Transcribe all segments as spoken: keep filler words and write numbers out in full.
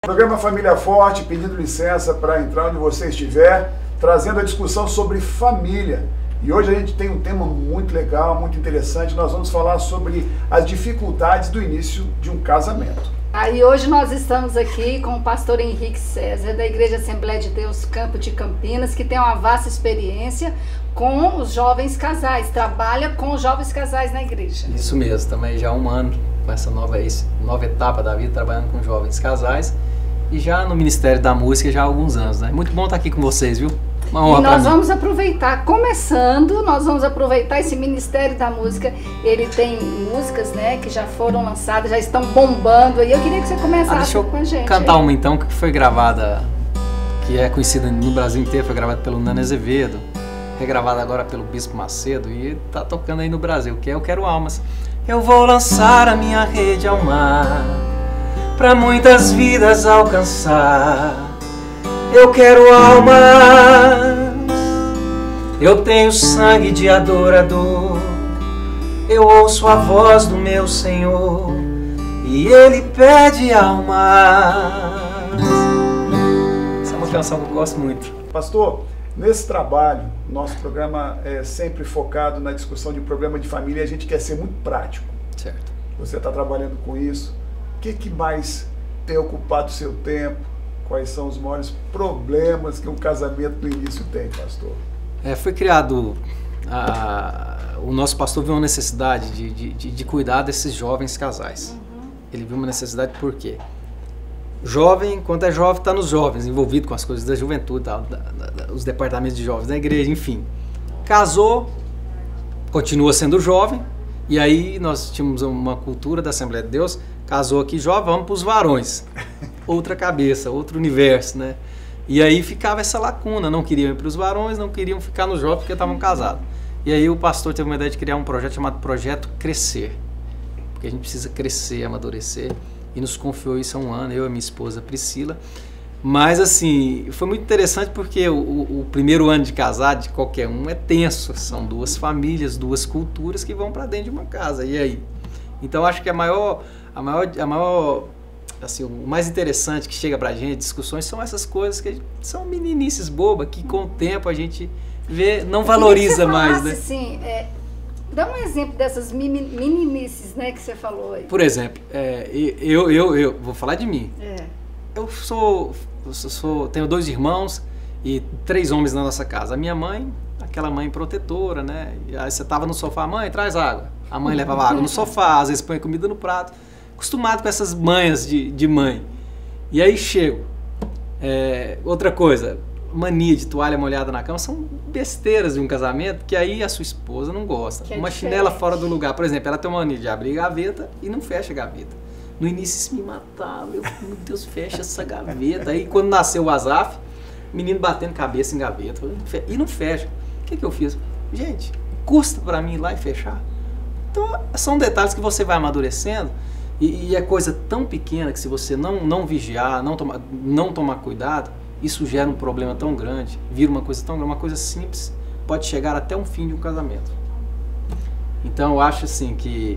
Programa Família Forte, pedindo licença para entrar onde você estiver, trazendo a discussão sobre família. E hoje a gente tem um tema muito legal, muito interessante. Nós vamos falar sobre as dificuldades do início de um casamento. Aí hoje nós estamos aqui com o pastor Henrique César, da Igreja Assembleia de Deus Campo de Campinas, que tem uma vasta experiência com os jovens casais, trabalha com os jovens casais na igreja. Isso mesmo, também já há um ano com essa nova, nova etapa da vida, trabalhando com jovens casais. E já no Ministério da Música já há alguns anos, né? Muito bom estar aqui com vocês, viu? Uma honra. E nós vamos aproveitar, começando, nós vamos aproveitar esse Ministério da Música. Ele tem músicas, né, que já foram lançadas, já estão bombando. E eu queria que você começasse ah, deixa eu com a gente. Cantar aí uma então, que foi gravada, que é conhecida no Brasil inteiro, foi gravada pelo Nano Azevedo, regravada agora pelo Bispo Macedo e tá tocando aí no Brasil, que é Eu Quero Almas. Eu vou lançar a minha rede ao mar, pra muitas vidas alcançar. Eu quero almas, eu tenho sangue de adorador, eu ouço a voz do meu Senhor e Ele pede almas. Essa é uma canção que eu gosto muito. Pastor, nesse trabalho, nosso programa é sempre focado na discussão de problema de família e a gente quer ser muito prático. Certo. Você está trabalhando com isso. O que, que mais tem ocupado o seu tempo? Quais são os maiores problemas que um casamento no início tem, pastor? É, foi criado, a, o nosso pastor viu uma necessidade de, de, de cuidar desses jovens casais. Uhum. Ele viu uma necessidade por quê? Jovem, quando é jovem, está nos jovens, envolvido com as coisas da juventude, da, da, da, os departamentos de jovens da igreja, enfim. Casou, continua sendo jovem, e aí nós tínhamos uma cultura da Assembleia de Deus, casou aqui jovem, vamos para os varões. Outra cabeça, outro universo, né? E aí ficava essa lacuna, não queriam ir para os varões, não queriam ficar nos jovens porque estavam casados. E aí o pastor teve uma ideia de criar um projeto chamado Projeto Crescer, porque a gente precisa crescer, amadurecer, e nos confiou isso há um ano, eu e minha esposa Priscila. Mas assim, foi muito interessante porque o, o, o primeiro ano de casado de qualquer um é tenso, são duas famílias, duas culturas que vão para dentro de uma casa, e aí? Então acho que a maior, a maior, a maior assim, o mais interessante que chega pra gente, discussões, são essas coisas que são meninices bobas, que com o tempo a gente vê, não valoriza mais, né? Assim, é, dá um exemplo dessas meninices, né, que você falou aí. Por exemplo, é, eu, eu, eu vou falar de mim. É. Eu sou, eu sou, tenho dois irmãos e três homens na nossa casa. A minha mãe, aquela mãe protetora, né? E aí você tava no sofá, mãe, traz água. A mãe levava água no sofá, às vezes põe comida no prato. Acostumado com essas manhas de, de mãe. E aí chego. É, outra coisa, mania de toalha molhada na cama, são besteiras de um casamento que aí a sua esposa não gosta. Que é uma diferente. Chinela fora do lugar. Por exemplo, ela tem uma mania de abrir gaveta e não fecha a gaveta. No início isso me matava. Eu, meu Deus, fecha essa gaveta. Aí quando nasceu o Azaf, menino batendo cabeça em gaveta. E não fecha. O que, que eu fiz? Gente, custa pra mim ir lá e fechar? Então são detalhes que você vai amadurecendo. E, e é coisa tão pequena que se você não, não vigiar, não, toma, não tomar cuidado, isso gera um problema tão grande, vira uma coisa tão grande, uma coisa simples, pode chegar até um fim de um casamento. Então eu acho assim que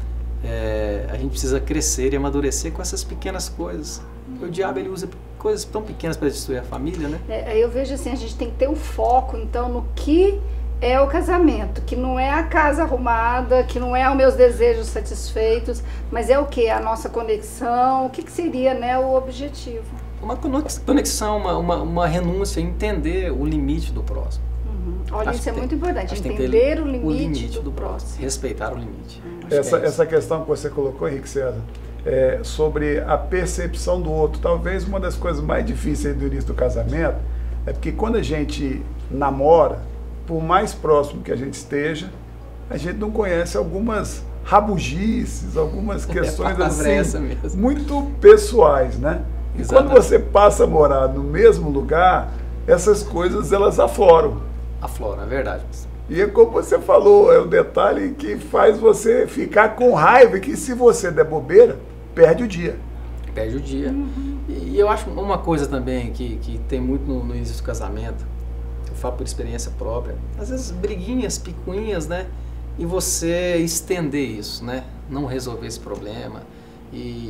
é, a gente precisa crescer e amadurecer com essas pequenas coisas. O diabo ele usa coisas tão pequenas para destruir a família, né? É, eu vejo assim, a gente tem que ter um foco então no que é o casamento, que não é a casa arrumada, que não é os meus desejos satisfeitos, mas é o que? A nossa conexão, o que, que seria, né, o objetivo? Uma conexão, uma, uma, uma renúncia, entender o limite do próximo. Uhum. Olha, Acho isso é tem, muito importante, entender o limite, o limite do, do próximo. próximo, respeitar o limite. Hum. Essa, que é essa questão que você colocou, Henrique César, é, sobre a percepção do outro, talvez uma das coisas mais difíceis do início do casamento é porque quando a gente namora, por mais próximo que a gente esteja, a gente não conhece algumas rabugices, algumas questões assim, muito pessoais, né? E exatamente. Quando você passa a morar no mesmo lugar, essas coisas elas afloram. Afloram, é verdade. E é como você falou, é um detalhe que faz você ficar com raiva, que se você der bobeira, perde o dia. Perde o dia. Uhum. E eu acho uma coisa também que, que tem muito no, no início do casamento, eu falo por experiência própria, às vezes briguinhas, picuinhas, né? E você estender isso, né? Não resolver esse problema. E,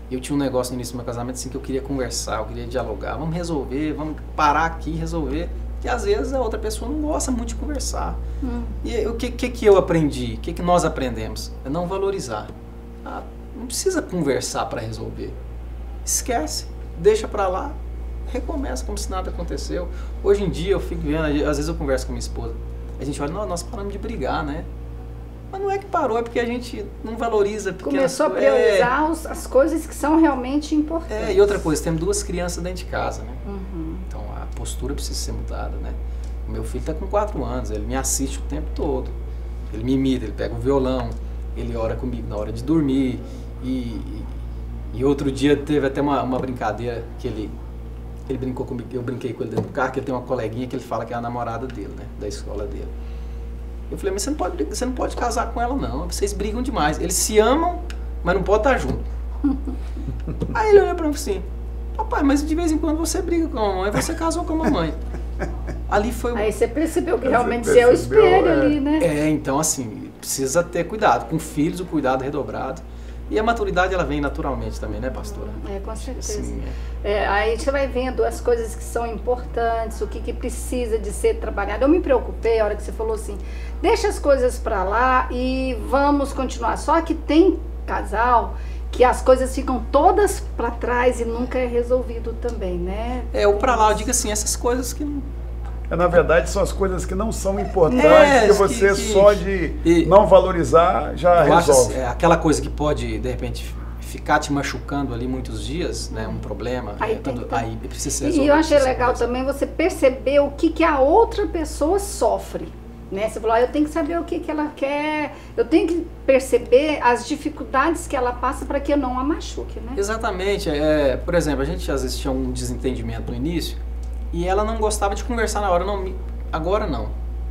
Eu tinha um negócio no início do meu casamento assim, que eu queria conversar, eu queria dialogar, vamos resolver, vamos parar aqui e resolver. E às vezes a outra pessoa não gosta muito de conversar. Hum. E o que, que, que eu aprendi? O que, que nós aprendemos? É não valorizar. Ah, não precisa conversar para resolver. Esquece, deixa para lá, recomeça como se nada aconteceu. Hoje em dia eu fico vendo, às vezes eu converso com minha esposa, a gente olha, nós paramos de brigar, né? Mas não é que parou, é porque a gente não valoriza. Começou a priorizar é, os, as coisas que são realmente importantes. É, e outra coisa, temos duas crianças dentro de casa, né? Uhum. Então a postura precisa ser mudada, né? O meu filho está com quatro anos, ele me assiste o tempo todo. Ele me imita, ele pega o violão, ele ora comigo na hora de dormir. E, e, e outro dia teve até uma, uma brincadeira que ele, ele brincou comigo, eu brinquei com ele dentro do carro, que ele tem uma coleguinha que ele fala que é a namorada dele, né? Da escola dele. Eu falei, mas você não pode, você não pode casar com ela não, vocês brigam demais. Eles se amam, mas não podem estar juntos. Aí ele olhou pra mim assim, papai, mas de vez em quando você briga com a mamãe, você casou com a mamãe. Ali foi o... Aí você percebeu que realmente você é o espelho é. ali, né? É, então assim, precisa ter cuidado. Com filhos, o cuidado redobrado. E a maturidade, ela vem naturalmente também, né, pastora? É, com certeza. Assim, é. É, aí você vai vendo as coisas que são importantes, o que, que precisa de ser trabalhado. Eu me preocupei a hora que você falou assim, deixa as coisas pra lá e vamos continuar. Só que tem casal que as coisas ficam todas pra trás e nunca é resolvido também, né? É, o pra lá, eu digo assim, essas coisas que não... É, na verdade, são as coisas que não são importantes, é, que você que, que, só de e, não valorizar já resolve. Acho, é, aquela coisa que pode, de repente, ficar te machucando ali muitos dias, né, um problema, aí, é, tem, tudo, aí precisa ser resolvido. E eu achei legal também você perceber o que, que a outra pessoa sofre. Né? Você falou, ah, eu tenho que saber o que, que ela quer, eu tenho que perceber as dificuldades que ela passa para que eu não a machuque. Né? Exatamente. É, por exemplo, a gente às vezes tinha um desentendimento no início, e ela não gostava de conversar na hora, não, agora não.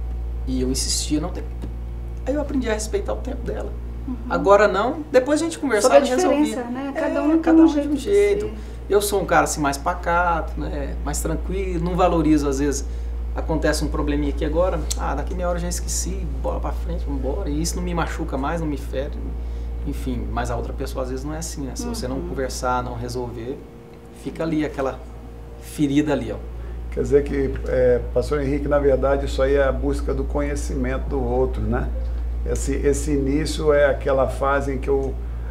E eu insistia, não tem. Aí eu aprendi a respeitar o tempo dela. Uhum. Agora não, depois a gente conversava e resolvia. Né? Cada um, é, cada um tem um jeito. Eu sou um cara assim mais pacato, né? Mais tranquilo, não valorizo às vezes. Acontece um probleminha aqui agora, ah, daqui meia hora eu já esqueci, bola pra frente, vamos embora. E isso não me machuca mais, não me fere. Enfim, mas a outra pessoa às vezes não é assim, né? Se uhum. você não conversar, não resolver, fica ali aquela ferida ali, ó. Quer dizer que, é, pastor Henrique, na verdade, isso aí é a busca do conhecimento do outro, né? Esse, esse início é aquela fase em que eu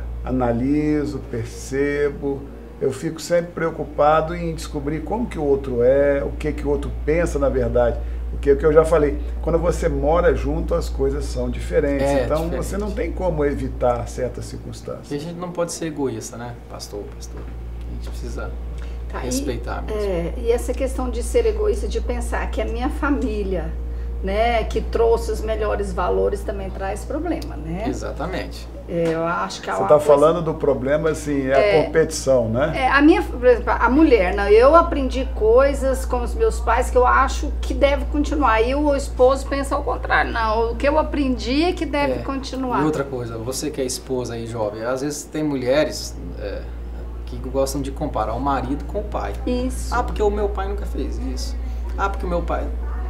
analiso, percebo, eu fico sempre preocupado em descobrir como que o outro é, o que que o outro pensa, na verdade. Porque o que eu já falei, quando você mora junto, as coisas são diferentes. É, então, diferente. você não tem como evitar certas circunstâncias. E a gente não pode ser egoísta, né, pastor, pastor? A gente precisa... Tá, respeitar e, mesmo. É, e essa questão de ser egoísta, de pensar que a minha família, né, que trouxe os melhores valores, também traz problema, né? Exatamente. É, eu acho que você está coisa... falando do problema, assim, é, é a competição, né? É, a minha, por exemplo, a mulher, né, eu aprendi coisas com os meus pais que eu acho que deve continuar. E o esposo pensa ao contrário, não, o que eu aprendi é que deve é, continuar. E outra coisa, você que é esposa aí, jovem, às vezes tem mulheres... É, que gostam de comparar o marido com o pai. Isso. Ah, porque o meu pai nunca fez isso. Ah, porque o meu pai...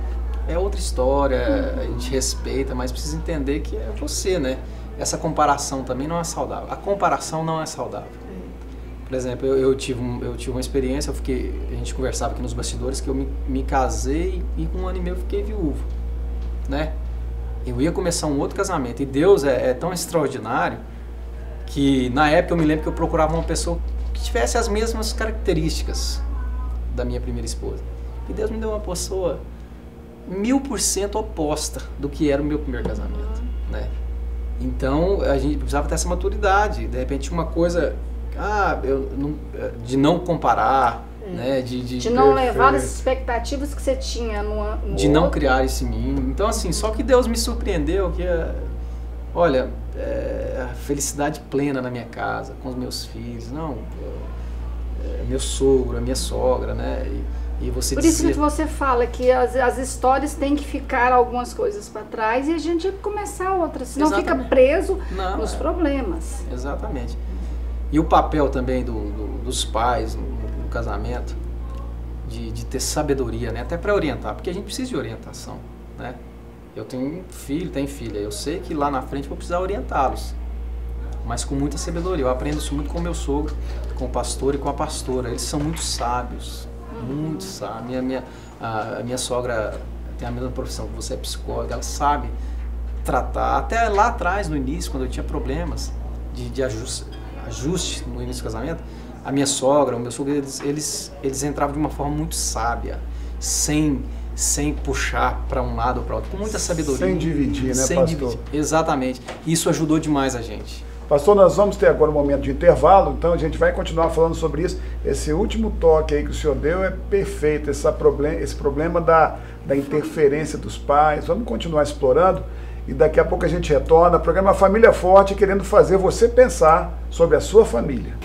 É outra história, uhum. A gente respeita, mas precisa entender que é você, né? Essa comparação também não é saudável. A comparação não é saudável. Uhum. Por exemplo, eu, eu, tive um, eu tive uma experiência, eu fiquei, a gente conversava aqui nos bastidores, que eu me, me casei e com um ano e meio eu fiquei viúvo, né? Eu ia começar um outro casamento e Deus é, é tão extraordinário que na época eu me lembro que eu procurava uma pessoa que tivesse as mesmas características da minha primeira esposa. E Deus me deu uma pessoa mil por cento oposta do que era o meu primeiro casamento, né? Então, a gente precisava ter essa maturidade. De repente, uma coisa ah, eu não, de não comparar, é. né? De, de, de não levar as expectativas que você tinha no, no de outro. Não criar isso em mim. Então, assim, só que Deus me surpreendeu que, olha... É, a felicidade plena na minha casa, com os meus filhos, não, é, meu sogro, a minha sogra, né? E, e você Por dizer... isso que você fala que as, as histórias têm que ficar algumas coisas para trás e a gente começar outras, senão Exatamente. Fica preso não, nos é. problemas. Exatamente. E o papel também do, do, dos pais no, no casamento, de, de ter sabedoria, né? Até para orientar, porque a gente precisa de orientação, né? Eu tenho um filho, tenho filha, eu sei que lá na frente vou precisar orientá-los. mas com muita sabedoria. Eu aprendo isso muito com o meu sogro, com o pastor e com a pastora. Eles são muito sábios, muito sábios. Minha, minha, a, a minha sogra tem a mesma profissão que você, é psicóloga, ela sabe tratar. Até lá atrás, no início, quando eu tinha problemas de, de ajuste, ajuste no início do casamento, a minha sogra, o meu sogro, eles, eles, eles entravam de uma forma muito sábia, sem, sem puxar para um lado ou para outro, com muita sabedoria. Sem dividir, né, sem pastor? Dividir. Exatamente. Isso ajudou demais a gente. Pastor, nós vamos ter agora um momento de intervalo, então a gente vai continuar falando sobre isso. Esse último toque aí que o senhor deu é perfeito, esse problema, esse problema da, da interferência dos pais. Vamos continuar explorando e daqui a pouco a gente retorna. O programa Família Forte, querendo fazer você pensar sobre a sua família.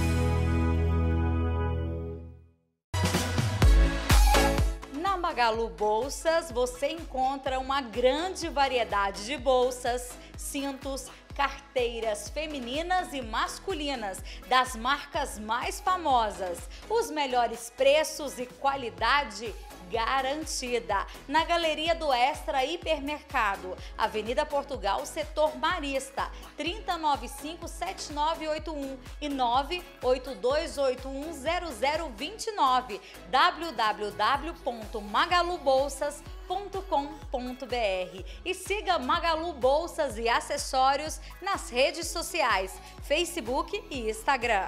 Na Magalu Bolsas, você encontra uma grande variedade de bolsas, cintos, carteiras femininas e masculinas, das marcas mais famosas, os melhores preços e qualidade garantida. Na Galeria do Extra Hipermercado, Avenida Portugal, Setor Marista, trinta, noventa e cinco, setenta e nove oitenta e um e nove oito dois oito um zero zero dois nove, w w w ponto magalu bolsas ponto com ponto b r e siga Magalu Bolsas e Acessórios nas redes sociais, Facebook e Instagram.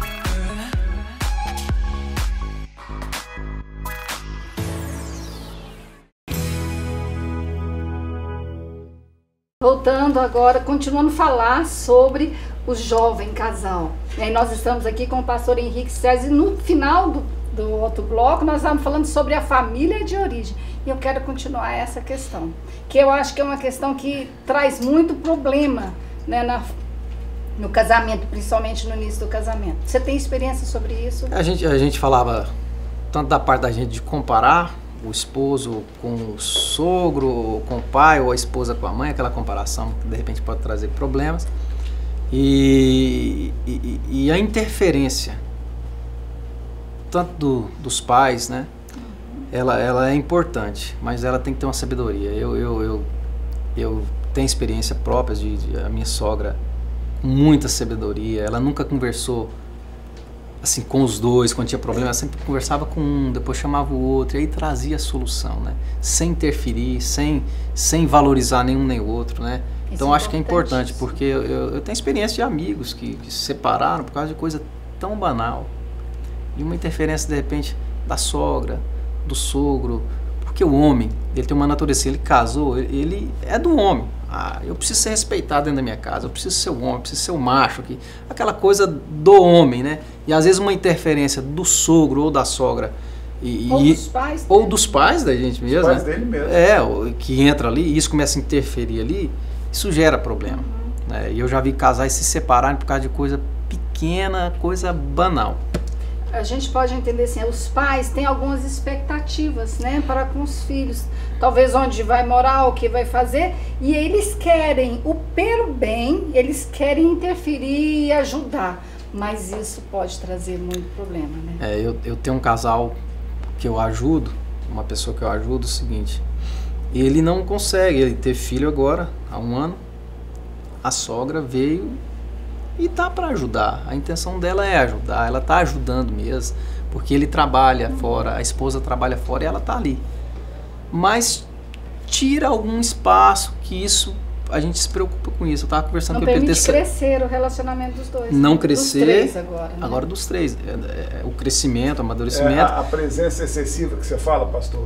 Voltando agora, continuando a falar sobre o jovem casal. E aí nós estamos aqui com o pastor Henrique César e no final do, do outro bloco nós estamos falando sobre a família de origem. E eu quero continuar essa questão, que eu acho que é uma questão que traz muito problema, né, na, no casamento, principalmente no início do casamento. Você tem experiência sobre isso? A gente, a gente falava tanto da parte da gente de comparar o esposo com o sogro, com o pai, ou a esposa com a mãe, aquela comparação que de repente pode trazer problemas. E, e, e a interferência, tanto do, dos pais, né? Ela, ela é importante, mas ela tem que ter uma sabedoria. Eu, eu, eu, eu tenho experiência própria de, de a minha sogra, com muita sabedoria. Ela nunca conversou assim com os dois quando tinha problema. Ela sempre conversava com um, depois chamava o outro, e aí trazia a solução, né? Sem interferir, sem, sem valorizar nenhum nem o outro, né? Então acho que é importante, porque eu, eu, eu tenho experiência de amigos que, que se separaram por causa de coisa tão banal. E uma interferência, de repente, da sogra, do sogro, porque o homem, ele tem uma natureza, ele casou, ele, ele é do homem. Ah, eu preciso ser respeitado dentro da minha casa, eu preciso ser o homem, eu preciso ser o macho aqui. Aquela coisa do homem, né? E às vezes uma interferência do sogro ou da sogra. E, ou e, dos pais. Ou dos pais da gente mesmo. Os pais né? dele mesmo. É, que entra ali e isso começa a interferir ali, isso gera problema. Uhum. Né? E eu já vi casais se separarem por causa de coisa pequena, coisa banal. A gente pode entender assim, os pais têm algumas expectativas, né, para com os filhos, talvez onde vai morar, o que vai fazer, e eles querem o pelo bem, eles querem interferir e ajudar, mas isso pode trazer muito problema, né? É, eu, eu tenho um casal que eu ajudo, uma pessoa que eu ajudo, é o seguinte, ele não consegue, ele teve filho agora, há um ano, a sogra veio e tá para ajudar, a intenção dela é ajudar, ela tá ajudando mesmo, porque ele trabalha fora, a esposa trabalha fora e ela tá ali. Mas tira algum espaço que isso, a gente se preocupa com isso. Eu tava conversando não com ele. Não permite crescer o relacionamento dos dois. Não né? crescer. Dos três agora. Né? Agora dos três. É, é, o crescimento, o amadurecimento. É a, a presença excessiva que você fala, pastor?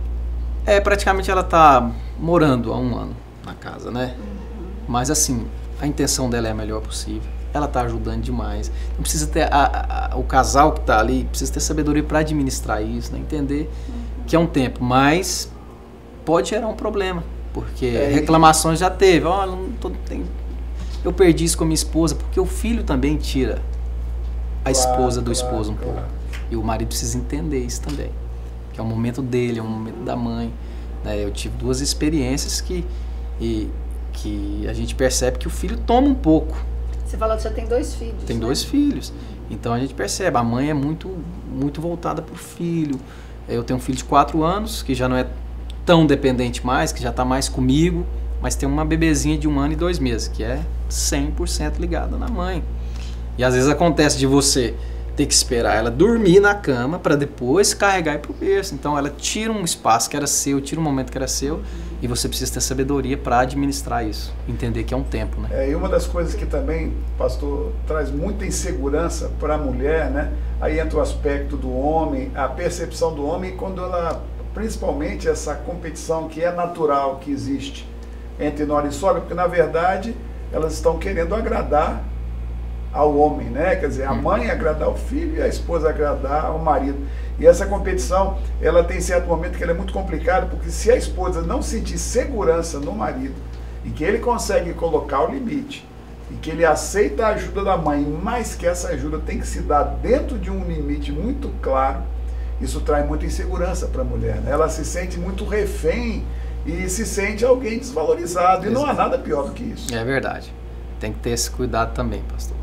É, praticamente ela tá morando há um ano na casa, né? Uhum. Mas assim, a intenção dela é a melhor possível. Ela está ajudando demais. Não precisa ter a, a, o casal que está ali precisa ter sabedoria para administrar isso, né? Entender uhum. que é um tempo, mas pode gerar um problema, porque é, reclamações já teve. Oh, não tô, tem, eu perdi isso com a minha esposa, porque o filho também tira a claro, esposa do claro, esposo um claro. pouco. E o marido precisa entender isso também, que é o momento dele, é o momento da mãe. Né? Eu tive duas experiências que, e, que a gente percebe que o filho toma um pouco. Você falou que já tem dois filhos. Tem né? dois filhos. Então a gente percebe, a mãe é muito, muito voltada para o filho. Eu tenho um filho de quatro anos, que já não é tão dependente mais, que já está mais comigo, mas tem uma bebezinha de um ano e dois meses, que é cem por cento ligada na mãe. E às vezes acontece de você ter que esperar ela dormir na cama para depois carregar e ir pro berço. Então ela tira um espaço que era seu, tira um momento que era seu, e você precisa ter sabedoria para administrar isso, entender que é um tempo, né? É, e uma das coisas que também, pastor, traz muita insegurança para a mulher, né? Aí entra o aspecto do homem, a percepção do homem, quando ela, principalmente essa competição que é natural, que existe entre nora e sogra, porque na verdade elas estão querendo agradar ao homem, né? Quer dizer, a mãe agradar o filho e a esposa agradar ao marido. E essa competição, ela tem certo momento que ela é muito complicada, porque se a esposa não sentir segurança no marido, e que ele consegue colocar o limite, e que ele aceita a ajuda da mãe, mas que essa ajuda tem que se dar dentro de um limite muito claro, isso traz muita insegurança para a mulher, né? Ela se sente muito refém e se sente alguém desvalorizado, e não há nada pior do que isso. É verdade. Tem que ter esse cuidado também, pastor.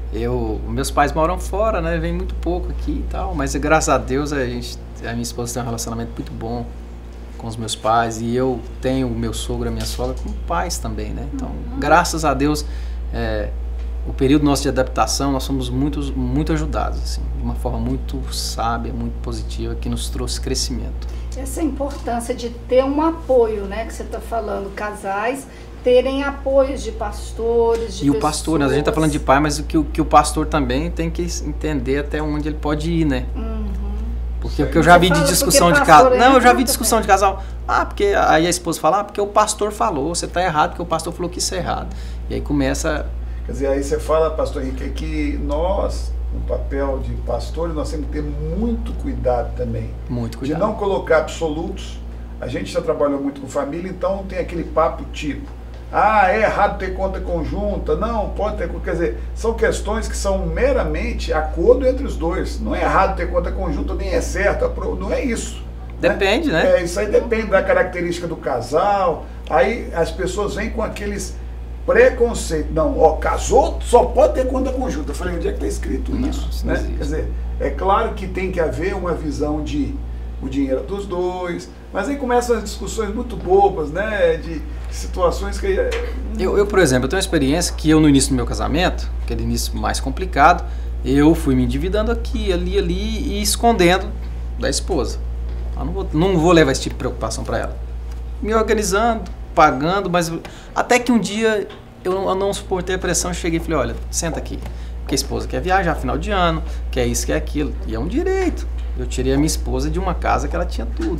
Eu, meus pais moram fora, né? Vem muito pouco aqui e tal, mas graças a Deus a gente, a minha esposa tem um relacionamento muito bom com os meus pais, e eu tenho o meu sogro e a minha sogra como pais também, né? Então, uhum. graças a Deus, é, o período nosso de adaptação, nós somos muito, muito ajudados, assim, de uma forma muito sábia, muito positiva, que nos trouxe crescimento. Essa importância de ter um apoio, né? Que você está falando, casais terem apoios de pastores, de E pessoas. o pastor, né? A gente está falando de pai, mas o que, o que o pastor também tem que entender até onde ele pode ir, né? Uhum. Porque o que eu já vi de discussão de casal. Não, eu já vi discussão de casal. Ah, porque aí a esposa fala, ah, porque o pastor falou, você está errado, porque o pastor falou que isso é errado. E aí começa. Quer dizer, aí você fala, pastor Henrique, que nós, no papel de pastores, nós temos que ter muito cuidado também. Muito cuidado. De não colocar absolutos. A gente já trabalhou muito com família, então tem aquele papo tipo, ah, é errado ter conta conjunta, não, pode ter, quer dizer, são questões que são meramente acordo entre os dois. Não é errado ter conta conjunta, nem é certo, não é isso. Depende, né? né? É, isso aí depende da característica do casal. Aí as pessoas vêm com aqueles preconceitos. Não, ó, casou, só pode ter conta conjunta. Eu falei, onde é que está escrito não, isso? isso né? não existe. Quer dizer, é claro que tem que haver uma visão de o dinheiro dos dois, mas aí começam as discussões muito bobas, né? De situações que... Eu, eu, por exemplo, eu tenho uma experiência que eu no início do meu casamento, aquele início mais complicado, eu fui me endividando aqui, ali, ali e escondendo da esposa. Eu não vou, não vou levar esse tipo de preocupação para ela. Me organizando, pagando, mas até que um dia eu não, eu não suportei a pressão, cheguei e falei, olha, senta aqui, porque a esposa quer viajar final de ano, quer isso, quer aquilo, e é um direito. Eu tirei a minha esposa de uma casa que ela tinha tudo.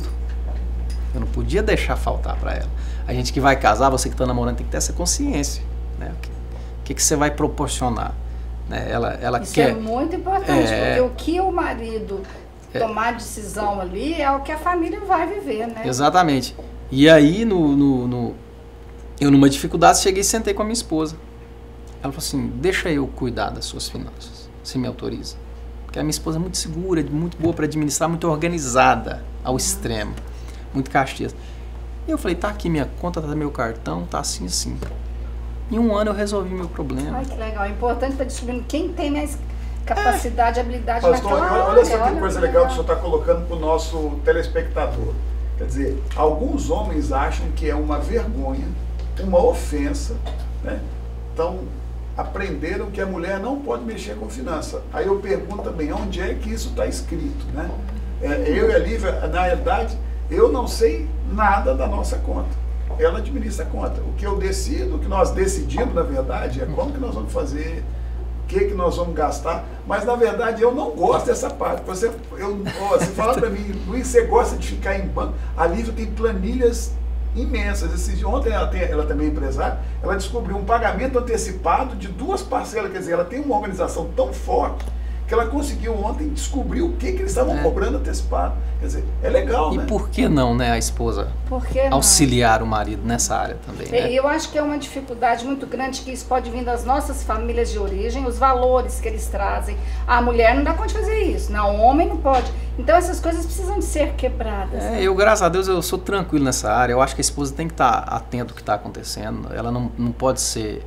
Eu não podia deixar faltar para ela. A gente que vai casar, você que está namorando, tem que ter essa consciência, né? O que, que, que você vai proporcionar? Né? Ela, ela Isso quer, é muito importante, é, porque o que o marido é, tomar decisão ali é o que a família vai viver, né? Exatamente. E aí, no, no, no, eu numa dificuldade, cheguei e sentei com a minha esposa. Ela falou assim, deixa eu cuidar das suas finanças, você me autoriza? Porque a minha esposa é muito segura, muito boa para administrar, muito organizada ao extremo, muito caxias. E eu falei, tá aqui minha conta, tá meu cartão, tá assim, assim. Em um ano eu resolvi meu problema. Ai, que legal. É importante para descobrir quem tem mais capacidade, é. habilidade Pastor, naquela área. Olha só que olha coisa que legal que o senhor está colocando para o nosso telespectador. Quer dizer, alguns homens acham que é uma vergonha, uma ofensa, né? Então, aprenderam que a mulher não pode mexer com finança. Aí eu pergunto também, onde é que isso está escrito, né? É, eu e a Lívia, na realidade, eu não sei nada da nossa conta. Ela administra a conta. O que eu decido, o que nós decidimos, na verdade, é como que nós vamos fazer, o que que nós vamos gastar. Mas, na verdade, eu não gosto dessa parte. Você, eu, ó, você fala para mim, Luiz, você gosta de ficar em banco? A Lívia tem planilhas imensas. Esse, ontem ela, tem, ela também é empresária, ela descobriu um pagamento antecipado de duas parcelas. Quer dizer, ela tem uma organização tão forte que ela conseguiu ontem descobrir o que, que eles estavam é. cobrando antecipado. Quer dizer, é legal, e né? E por que não, né, a esposa auxiliar o marido nessa área também, né? Eu acho que é uma dificuldade muito grande, que isso pode vir das nossas famílias de origem, os valores que eles trazem. A mulher não dá conta de fazer isso, não, o homem não pode. Então essas coisas precisam de ser quebradas. É, né? Eu, graças a Deus, eu sou tranquilo nessa área. Eu acho que a esposa tem que estar atenta ao que está acontecendo. Ela não, não pode ser...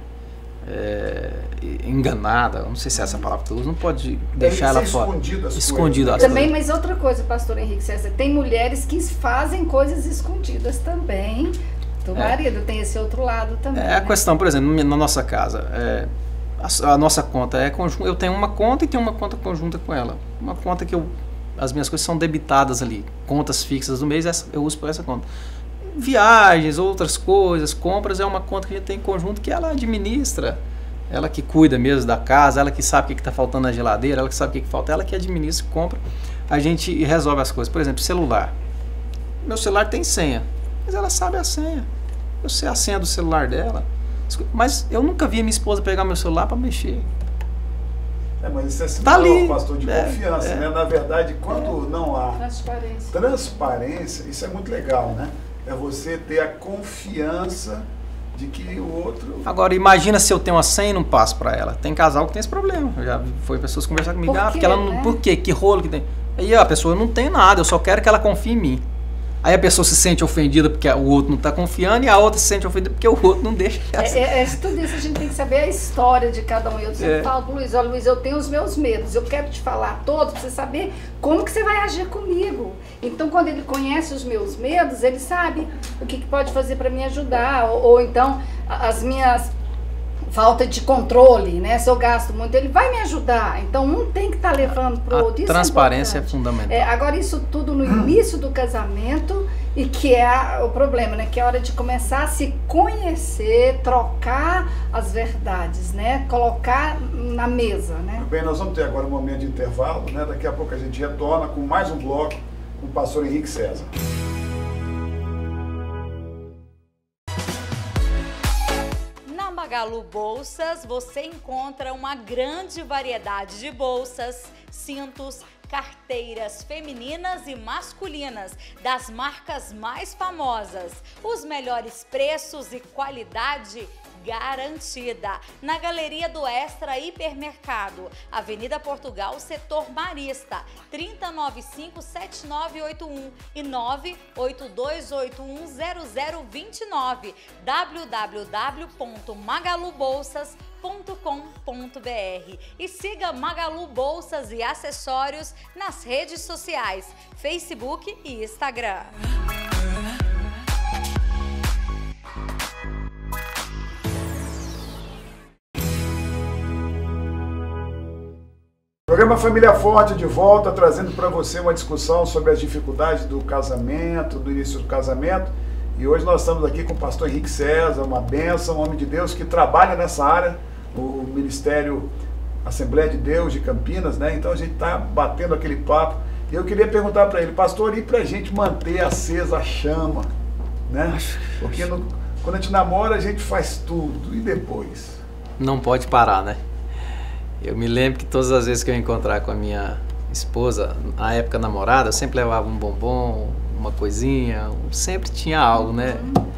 É, enganada, não sei se é essa palavra que eu uso, não pode deixar ela fora. Escondido as escondido coisas. as Também, coisas. mas outra coisa, pastor Henrique César, tem mulheres que fazem coisas escondidas também do marido, é. Tem esse outro lado também. É né? a questão, por exemplo, na nossa casa, é, a, a nossa conta é conjunta, eu tenho uma conta e tenho uma conta conjunta com ela. Uma conta que eu, as minhas coisas são debitadas ali, contas fixas do mês, essa, eu uso por essa conta. Viagens, outras coisas, compras, é uma conta que a gente tem em conjunto que ela administra. Ela que cuida mesmo da casa, ela que sabe o que está faltando na geladeira, ela que sabe o que, que falta, ela que administra, compra, a gente resolve as coisas. Por exemplo, celular. Meu celular tem senha, mas ela sabe a senha. Eu sei a senha do celular dela, mas eu nunca vi minha esposa pegar meu celular para mexer. É, mas isso é sinal, tá ali, pastor, de é, confiança, é. né? Na verdade, quando é. não há transparência. transparência, isso é muito legal, né? É você ter a confiança de que o outro... Agora, imagina se eu tenho uma senha e não passo para ela. Tem casal que tem esse problema. Eu já foi pessoas conversar comigo, por ah, quê, porque ela não, né? por quê? Que rolo que tem? Aí a pessoa não tem nada, eu só quero que ela confie em mim. Aí a pessoa se sente ofendida porque o outro não está confiando e a outra se sente ofendida porque o outro não deixa. É, é, é tudo isso, a gente tem que saber a história de cada um. Eu sempre é. falo pro Luiz, ó, Luiz, eu tenho os meus medos, eu quero te falar todos para você saber como que você vai agir comigo. Então, quando ele conhece os meus medos, ele sabe o que, que pode fazer para me ajudar. Ou, ou então, as minhas... falta de controle, né? Se eu gasto muito, ele vai me ajudar. Então, um tem que estar tá levando para o outro. Isso transparência é, é fundamental. É, agora, isso tudo no início do casamento, e que é o problema, né? Que é a hora de começar a se conhecer, trocar as verdades, né? Colocar na mesa, né? Bem, nós vamos ter agora um momento de intervalo, né? Daqui a pouco a gente retorna com mais um bloco com o pastor Henrique César. Magalu Bolsas, você encontra uma grande variedade de bolsas, cintos, carteiras femininas e masculinas, das marcas mais famosas, os melhores preços e qualidade garantida. Na Galeria do Extra Hipermercado, Avenida Portugal, Setor Marista, trinta, noventa e cinco, setenta e nove oitenta e um e nove oito dois oito um zero zero dois nove, w w w ponto magalu bolsas ponto com ponto b r, e siga Magalu Bolsas e Acessórios nas redes sociais, Facebook e Instagram. Programa Família Forte de volta, trazendo para você uma discussão sobre as dificuldades do casamento, do início do casamento. E hoje nós estamos aqui com o pastor Henrique César, uma bênção, um homem de Deus que trabalha nessa área, o Ministério Assembleia de Deus de Campinas, né? Então a gente está batendo aquele papo. E eu queria perguntar para ele, pastor, e para a gente manter acesa a chama, né? Porque no, quando a gente namora, a gente faz tudo, e depois? Não pode parar, né? Eu me lembro que todas as vezes que eu encontrar com a minha esposa, na época namorada, eu sempre levava um bombom, uma coisinha, sempre tinha algo, né?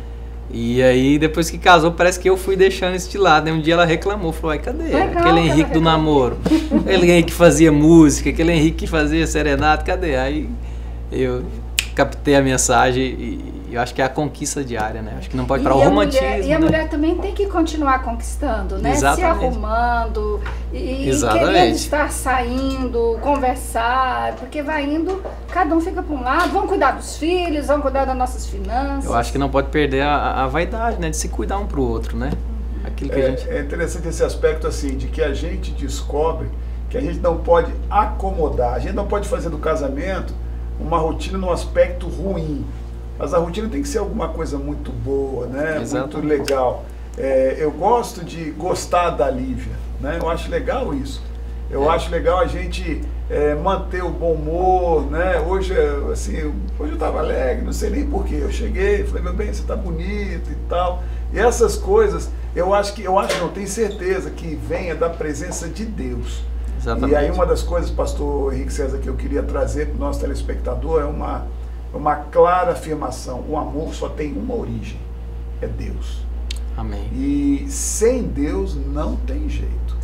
E aí, depois que casou, parece que eu fui deixando isso de lado, né? Um dia ela reclamou, falou, ai, cadê? Legal, aquele Henrique do namoro, aquele Henrique que fazia música, aquele Henrique que fazia serenata, cadê? Aí eu captei a mensagem e eu acho que é a conquista diária, né? Acho que não pode parar o romantismo. Mulher, e a né? mulher também tem que continuar conquistando, né? Exatamente. Se arrumando e, e Exatamente. querendo estar saindo, conversar, porque vai indo, cada um fica para um lado, vamos cuidar dos filhos, vamos cuidar das nossas finanças. Eu acho que não pode perder a, a vaidade, né? De se cuidar um pro outro, né? Aquilo que É, a gente... é interessante esse aspecto assim, de que a gente descobre que a gente não pode acomodar, a gente não pode fazer do casamento uma rotina num aspecto ruim. Mas a rotina tem que ser alguma coisa muito boa, né? Exatamente. Muito legal. É, eu gosto de gostar da Lívia, né? Eu acho legal isso. Eu É. acho legal a gente é, manter o bom humor, né? Hoje, assim, hoje eu estava alegre, não sei nem porquê. Eu cheguei, falei, meu bem, você está bonito e tal. E essas coisas, eu acho que, eu acho, não tenho certeza que venha da presença de Deus. Exatamente. E aí uma das coisas, pastor Henrique César, que eu queria trazer para o nosso telespectador é uma, uma clara afirmação. O amor só tem uma origem, é Deus. Amém. E sem Deus não tem jeito.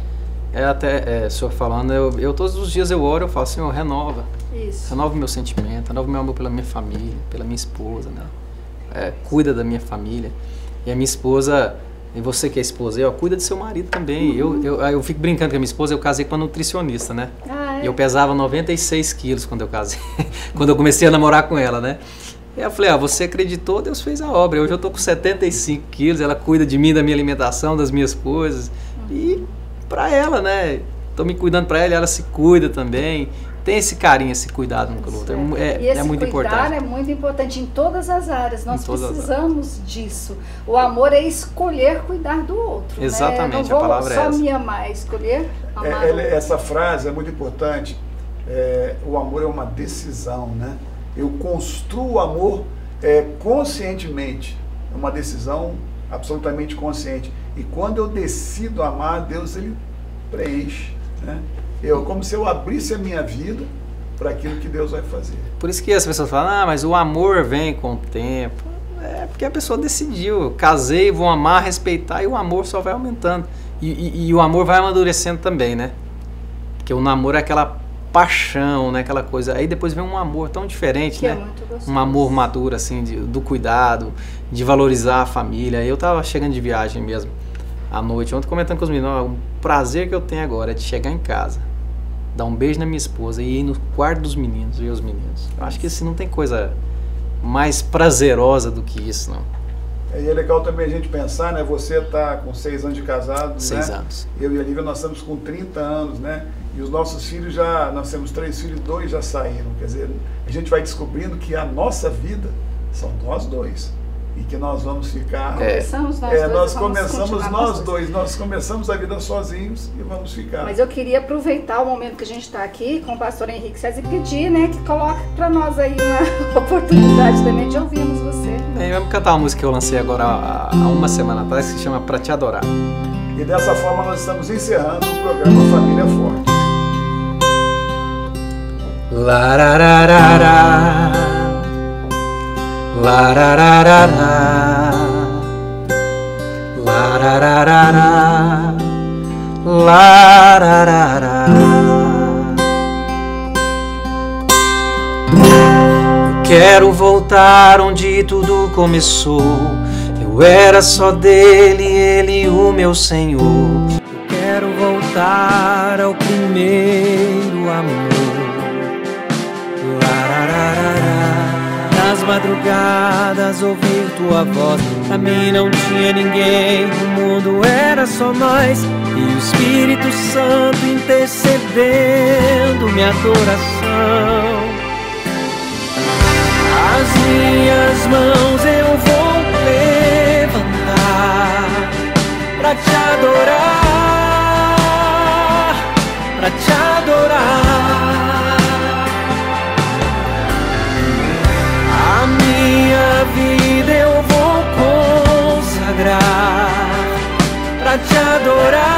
É até, é, o senhor falando, eu, eu todos os dias eu oro, eu falo, Senhor, renova. Isso. Renova o meu sentimento, renova o meu amor pela minha família, pela minha esposa, né? É, cuida da minha família. E a minha esposa, e você que é esposa, eu, cuida do seu marido também. Uhum. Eu, eu, eu fico brincando com a minha esposa, eu casei com uma nutricionista, né? Ah, é? Eu pesava noventa e seis quilos quando eu casei, quando eu comecei a namorar com ela, né? E eu falei, ah, você acreditou, Deus fez a obra. Hoje eu tô com setenta e cinco quilos, ela cuida de mim, da minha alimentação, das minhas coisas. E pra ela, né? Tô me cuidando pra ela, ela se cuida também. Tem esse carinho, esse cuidado no com o outro. É, e esse é muito cuidar importante. é muito importante em todas as áreas. Nós todas precisamos disso. O amor é escolher cuidar do outro. Exatamente, né? Não vou a palavra só é essa. me amar, escolher amar É, o ele- outro. essa frase é muito importante. É, o amor é uma decisão, né? Eu construo o amor é, conscientemente. É uma decisão absolutamente consciente. E quando eu decido amar, Deus ele preenche, né? Eu, como se eu abrisse a minha vida para aquilo que Deus vai fazer. Por isso que as pessoas falam, ah, mas o amor vem com o tempo. É porque a pessoa decidiu, casei, vou amar, respeitar, e o amor só vai aumentando. E, e, e o amor vai amadurecendo também, né? Porque o namoro é aquela paixão, né? Aquela coisa. Aí depois vem um amor tão diferente, Que né? é muito gostoso. Um amor maduro, assim, de, do cuidado, de valorizar a família. Eu tava chegando de viagem mesmo, à noite, ontem comentando com os meninos, ó, o prazer que eu tenho agora é de chegar em casa, dar um beijo na minha esposa e ir no quarto dos meninos, ver os meninos. Eu acho que assim, não tem coisa mais prazerosa do que isso, não. E é legal também a gente pensar, né? Você está com seis anos de casado, Seis né? anos. Eu e a Lívia, nós estamos com trinta anos, né? E os nossos filhos já, nós temos três filhos, dois já saíram. Quer dizer, a gente vai descobrindo que a nossa vida são nós dois. E que nós vamos ficar... É. Começamos nós É, dois, nós vamos começamos continuar nós nós dois, nós começamos a vida sozinhos e vamos ficar. Mas eu queria aproveitar o momento que a gente está aqui com o pastor Henrique César e pedir, né, que coloque para nós aí uma oportunidade também de ouvirmos você. É, vamos cantar uma música que eu lancei agora há, há uma semana atrás, que se chama Pra Te Adorar. E dessa forma nós estamos encerrando o programa Família Forte. Larararara, larararara, larararara, larararara. Eu quero voltar onde tudo começou. Eu era só dele, ele o meu Senhor. Eu quero voltar ao primeiro amor. Nas madrugadas ouvir tua voz. Pra mim não tinha ninguém, o mundo era só nós. E o Espírito Santo intercedendo minha adoração. As minhas mãos eu vou levantar pra te adorar, pra te adorar. A minha vida eu vou consagrar pra te adorar.